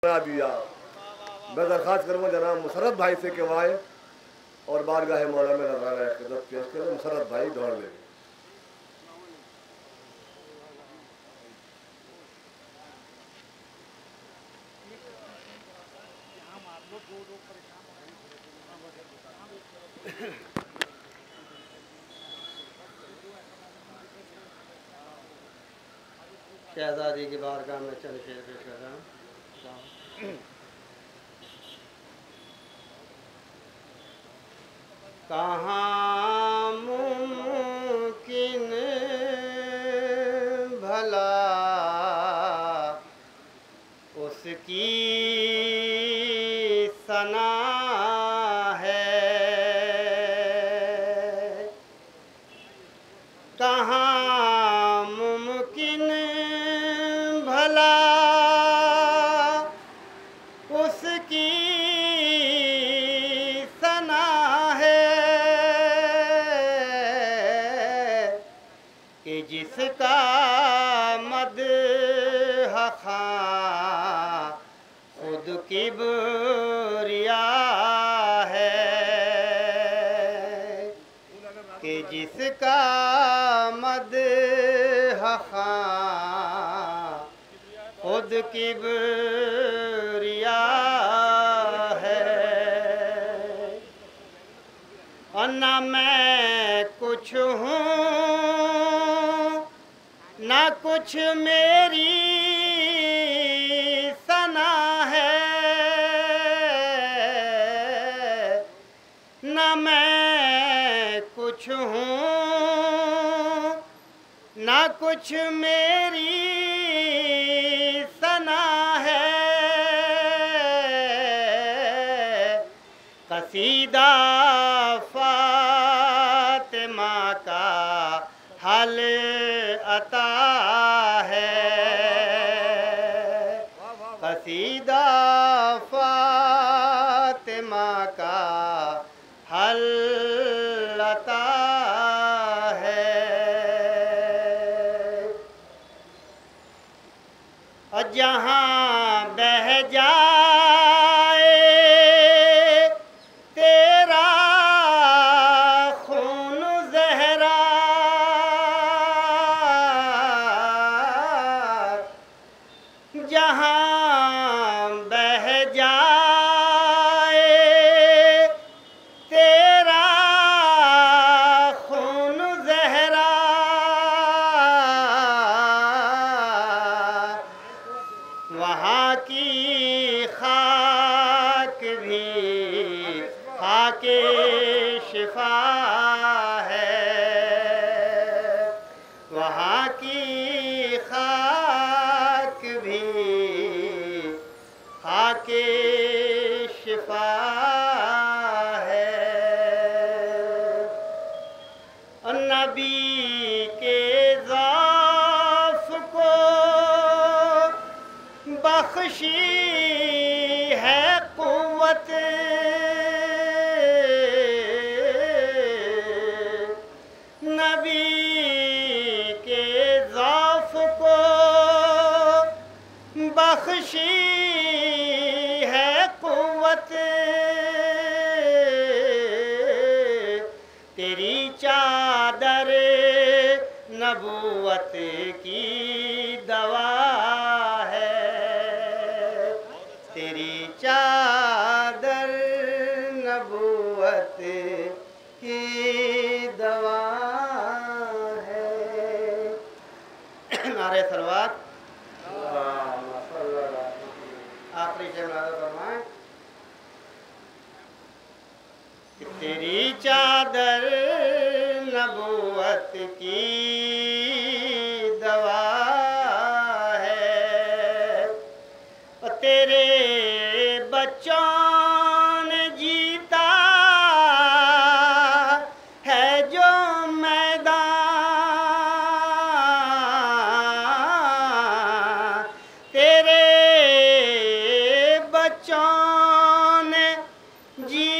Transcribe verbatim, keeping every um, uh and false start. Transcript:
बना दिया। मैं दरख्वास्त करूँगा जनाब मुशर्रफ भाई से कि आए और बारगाह मौला में नजराना खिदमत पेश करें। मुशर्रफ भाई दौड़ लेंगे। शहजादी की बारगाह में चल शेर पेश कर रहा हूँ। कहाँ मुमकिन भला उसकी सना है, कहाँ मुमकिन भला उसकी सना है कि जिसका मदह खां खुद किबरिया है, कि जिसका मदह खां खुद किबरिया है। और न मैं कुछ हूँ न कुछ मेरी सना है, न मैं कुछ हूँ न कुछ मेरी सना है। कसीदा फातिमा का हल अता है, कसीदा फातिमा का हल अता है। और जहाँ बह जाए तेरा खून ज़हरा, जहाँ बह जाए तेरा खून ज़हरा, वहाँ की खाक भी खाके शिफा है, वहाँ की खाक भी खाके शिफा है। और नबी के ज़ाफ़ को बख्शी है क़ुव्वत, नबी के ज़ाफ़ को बख्शी है क़ुव्वत, तेरी चादर नबूवत की दवा है, तेरी चादर नबूवत की दवा है। नारे सलवात आखिरी जमला फरमाएं। तेरी चादर नबूवत की दवा है, और तेरे बच्चों ने जीता है जो मैदान, तेरे बच्चों ने जी